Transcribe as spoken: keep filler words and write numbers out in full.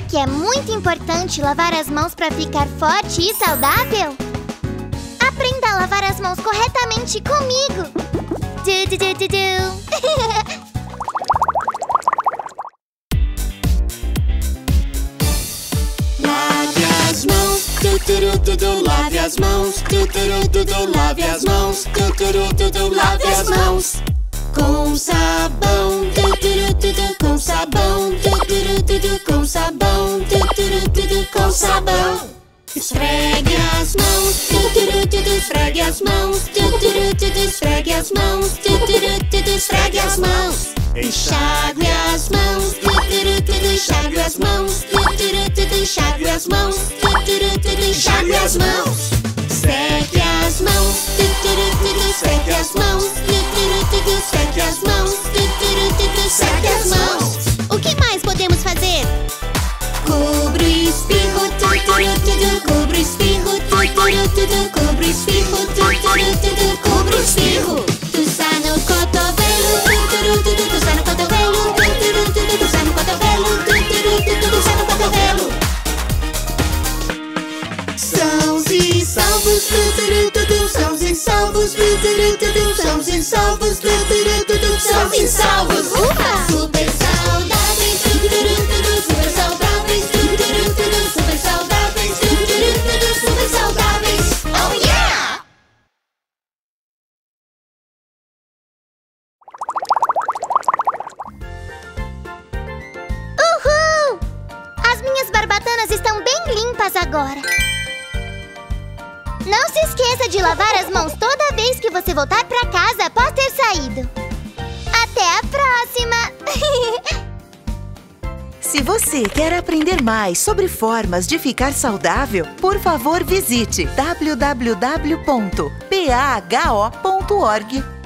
que é muito importante lavar as mãos para ficar forte e saudável? Aprenda a lavar as mãos corretamente comigo! Du, du, du, du, du. Lave as mãos, tuturutudu, lave as mãos, tuturutudu, lave as mãos, tuturutudu, lave as mãos. Com sabão, tuturutudu, com sabão, tuturutudu, com sabão, tuturutudu, com sabão. Esfregue as mãos, tuturutudu, esfregue as mãos, tuturutudu, esfregue as mãos, tuturutudu, esfregue as mãos. Enxague as mãos, tuturutudu, enxague as mãos, tuturutudu, enxague as mãos, tuturutudu, enxague as mãos. Seque as mãos, tuturutudu, seque as mãos, tuturutudu, seque as mãos, tuturutudu, seque as mãos. O que mais podemos fazer? Cubra o espirro, tuturutudu, cubra o espirro, tuturutudu, cubra o espirro, tuturutudu, cubra o espirro. Tuça no cotovelo, tuturutudu, tuça no cotovelo, tuturutudu, tuça no cotovelo, tuturutudu, tuça no cotovelo. Sãos e salvos, tuturutudu, sãos e salvos, tuturutudu, sãos e salvos, tuturutudu, sãos e salvos. Ufa! Super saudáveis, tuturutudu, super saudáveis, tuturutudu, super saudáveis, tuturutudu, super saudáveis. Oh yeah! Uhul! As minhas barbatanas estão bem limpas agora. Não se esqueça de lavar as mãos toda vez que você voltar pra casa após ter saído. Até a próxima! Se você quer aprender mais sobre formas de ficar saudável, por favor visite w w w ponto p a h o ponto org.